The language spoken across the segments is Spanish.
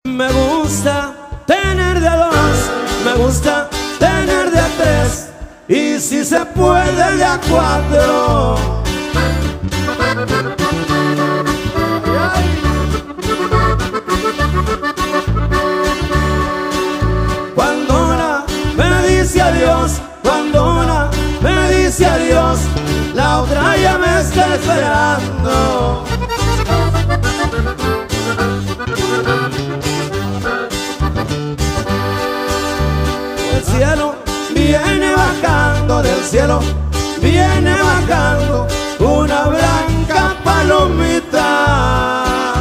Me gusta tener de a dos, me gusta tener de a tres, y si se puede de a cuatro. Cuando una me dice adiós, cuando una me dice adiós, la otra ya me está esperando. Del cielo viene bajando, del cielo viene bajando una blanca palomita.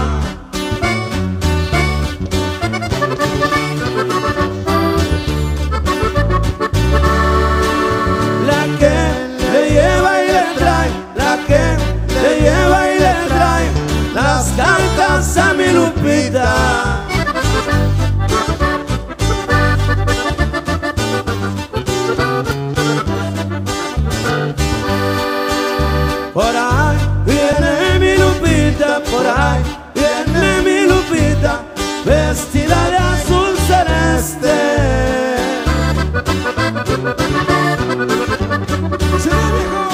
La que le lleva y le trae, la que le lleva y le trae las cartas a mi Lupita. Por ahí viene mi Lupita, por ahí viene mi Lupita, vestida de azul celeste. ¡Sí, viejo!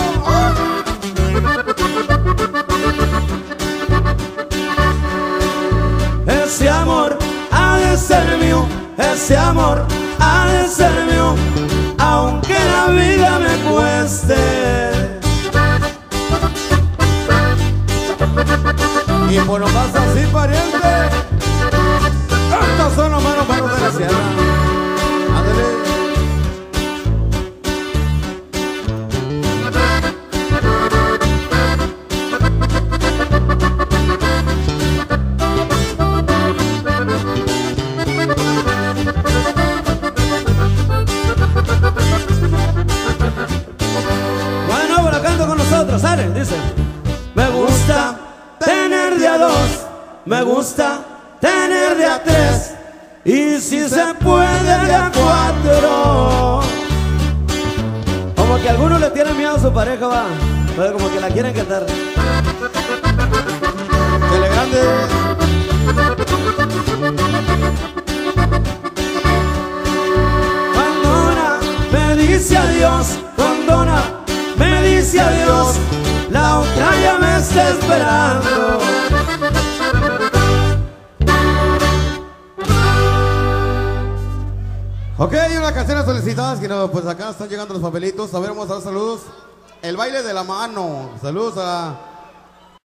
Ese amor ha de ser mío, ese amor ha de ser mío, aunque la vida me cueste. Y por lo más así, pariente, estos son los manos de la sierra. Ándale. Bueno, pues la canto con nosotros, ¿sale? Dice: me gusta tener de a dos, me gusta tener de a tres, y si se puede de a cuatro. Como que algunos le tienen miedo a su pareja, va, pero como que la quieren cantar. Dele grande. Cuando una me dice adiós, cuando una me dice adiós, la otra ya me está esperando. Ok, unas canciones solicitadas que no, pues acá están llegando los papelitos. A ver, vamos a dar saludos. El baile de la mano. Saludos a